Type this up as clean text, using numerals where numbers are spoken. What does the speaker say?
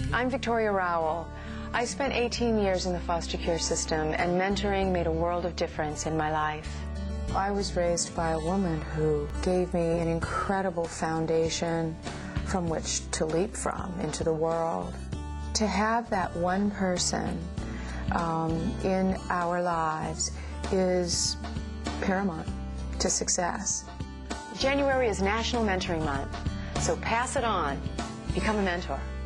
I'm Victoria Rowell. I spent 18 years in the foster care system, and mentoring made a world of difference in my life. I was raised by a woman who gave me an incredible foundation from which to leap from into the world. To have that one person in our lives is paramount to success. January is National Mentoring Month, so pass it on. Become a mentor.